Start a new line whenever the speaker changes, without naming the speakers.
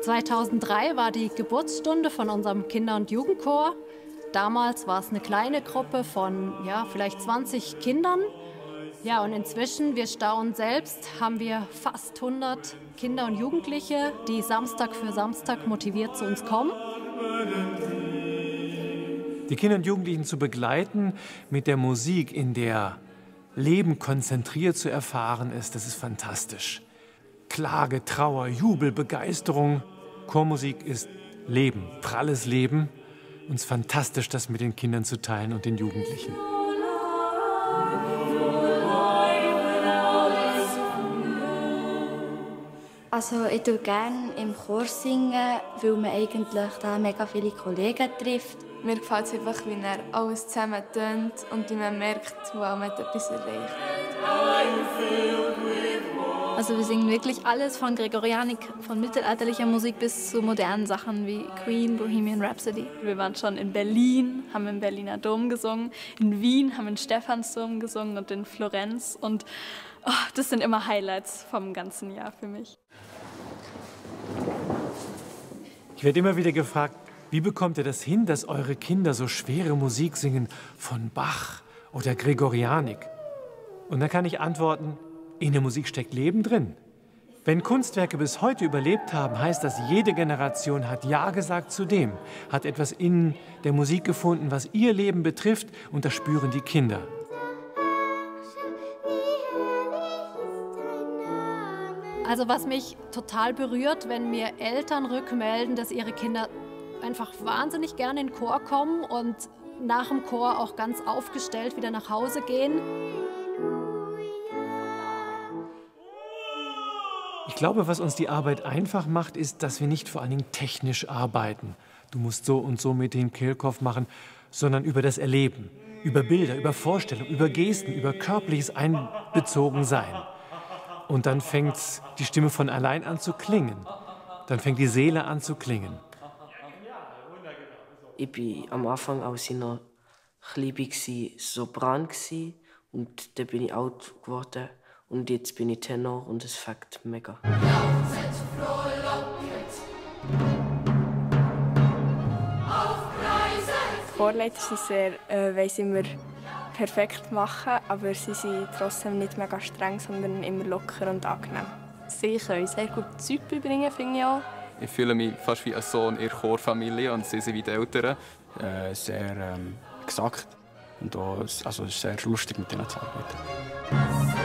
2003 war die Geburtsstunde von unserem Kinder- und Jugendchor. Damals war es eine kleine Gruppe von vielleicht 20 Kindern. Ja, und inzwischen, wir staunen selbst, haben wir fast 100 Kinder und Jugendliche, die Samstag für Samstag motiviert zu uns kommen.
Die Kinder und Jugendlichen zu begleiten mit der Musik, in der Leben konzentriert zu erfahren ist, das ist fantastisch. Klage, Trauer, Jubel, Begeisterung. Chormusik ist Leben, pralles Leben. Und es ist fantastisch, das mit den Kindern zu teilen und den Jugendlichen.
Also ich tue gerne im Chor singen, weil man eigentlich da mega viele Kollegen trifft.
Mir gefällt es einfach, wie er alles zusammen tönt und wie man merkt, wow, man hat etwas erreicht.
Also wir singen wirklich alles von Gregorianik, von mittelalterlicher Musik bis zu modernen Sachen wie Queen, Bohemian Rhapsody. Wir waren schon in Berlin, haben im Berliner Dom gesungen, in Wien haben im Stephansdom gesungen und in Florenz. Und das sind immer Highlights vom ganzen Jahr für mich.
Ich werde immer wieder gefragt, wie bekommt ihr das hin, dass eure Kinder so schwere Musik singen von Bach oder Gregorianik? Und dann kann ich antworten, in der Musik steckt Leben drin. Wenn Kunstwerke bis heute überlebt haben, heißt das, jede Generation hat Ja gesagt zu dem, hat etwas in der Musik gefunden, was ihr Leben betrifft, und das spüren die Kinder.
Also was mich total berührt, wenn mir Eltern rückmelden, dass ihre Kinder einfach wahnsinnig gerne in den Chor kommen und nach dem Chor auch ganz aufgestellt wieder nach Hause gehen.
Ich glaube, was uns die Arbeit einfach macht, ist, dass wir nicht vor allen Dingen technisch arbeiten. Du musst so und so mit dem Kehlkopf machen, sondern über das Erleben, über Bilder, über Vorstellungen, über Gesten, über körperliches Einbezogensein. Und dann fängt die Stimme von allein an zu klingen. Dann fängt die Seele an zu klingen.
Ich war am Anfang, als ich noch klein war, Sopran und dann bin ich alt geworden. Und jetzt bin ich Tenor und es fängt mega.
Chorleiter sind sehr, wollen sie immer perfekt machen, aber sie sind trotzdem nicht mega streng, sondern immer locker und angenehm.
Sie können sehr gut Zeug beibringen, finde ich auch.
Ich fühle mich fast wie ein Sohn in der Chorfamilie und sie sind wie die Eltern.
Sehr gesagt und auch, also es ist sehr lustig, mit ihnen zu arbeiten.